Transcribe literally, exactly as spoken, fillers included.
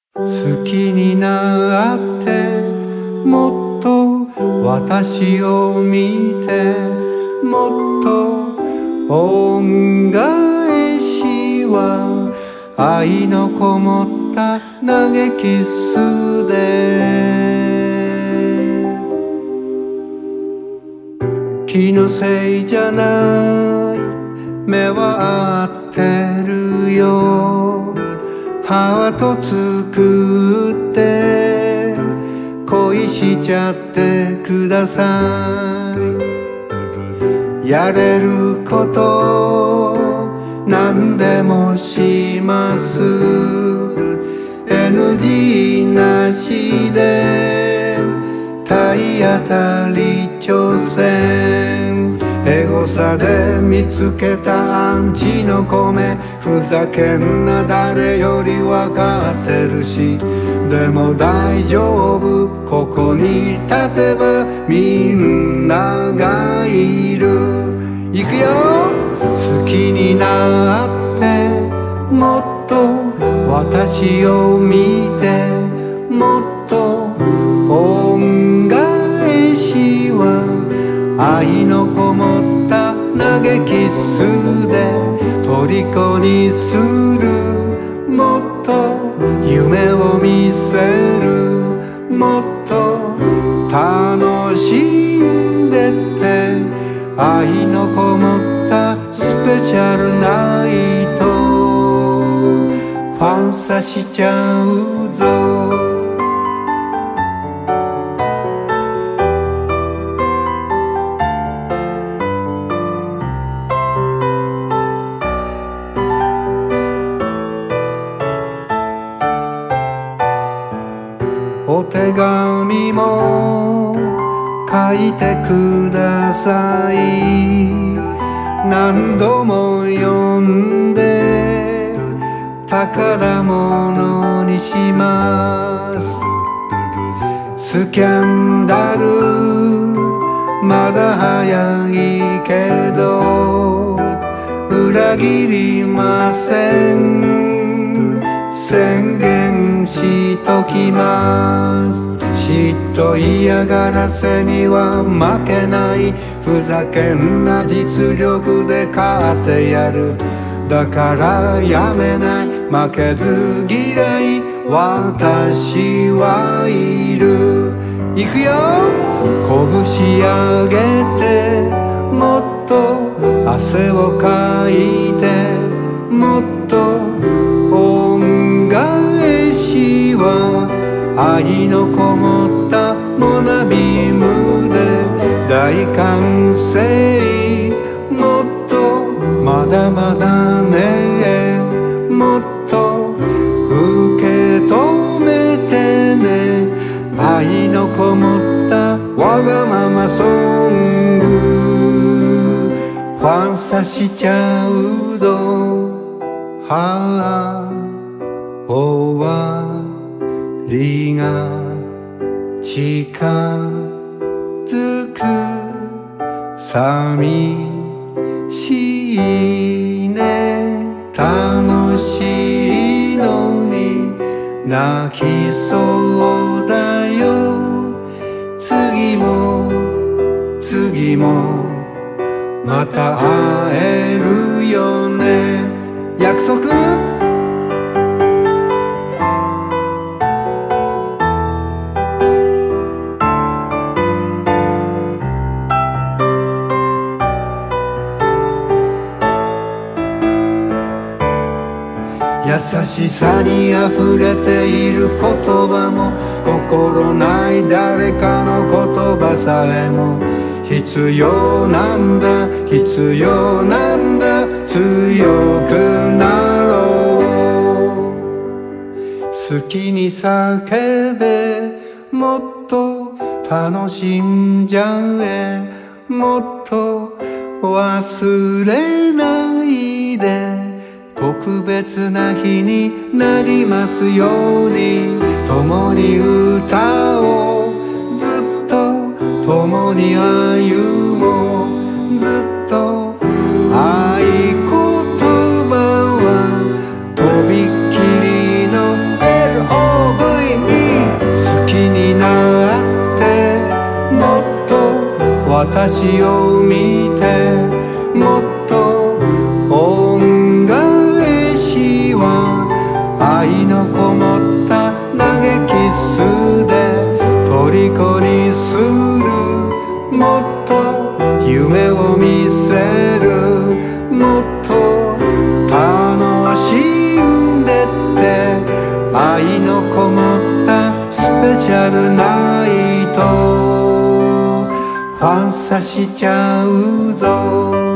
好きになってもっと私を見てもっと恩返しは愛のこもった投げキスで気のせいじゃない目は合ってるよハート作って恋しちゃってくださいやれること何でもします エヌジー なしで体当たり挑戦エゴサで見つけたアンチの米ふざけんな誰よりわかってるしでも大丈夫ここに立てばみんながいる行くよ好きになってもっと私を見てもっと恩返しは愛のこもった投げキスで虜にするもっと夢を見せるもっと楽しんでって愛のこもったスペシャルナイトファンサしちゃうぞお手紙も書いてください何度も読んで宝物にしますスキャンダルまだ早いけど裏切りません宣言しときます嫉妬嫌がらせには負けないふざけんな実力で勝ってやるだからやめない負けず嫌い私はいる行くよ拳上げてもっと汗をかいてもっと恩返しは愛のこもったモナビムで大歓声もっとまだまだねもっと受け止めてね愛のこもったわがままソングファンサしちゃうぞはあ終わりが近づく寂しいね楽しいのに泣きそうだよ次も次もまた会えるよね約束優しさにあふれている言葉も心ない誰かの言葉さえも必要なんだ必要なんだ強くなろう好きに叫べもっと楽しんじゃえもっと忘れないで特別な日になりますように共に歌おうずっと共に歩もうずっと合言葉はとびっきりの エルオー私を見てもっと恩返しは愛のこもった投げキスで虜にするもっと夢を見せるもっと楽しんでって愛のこもったスペシャルナイトファンサしちゃうぞ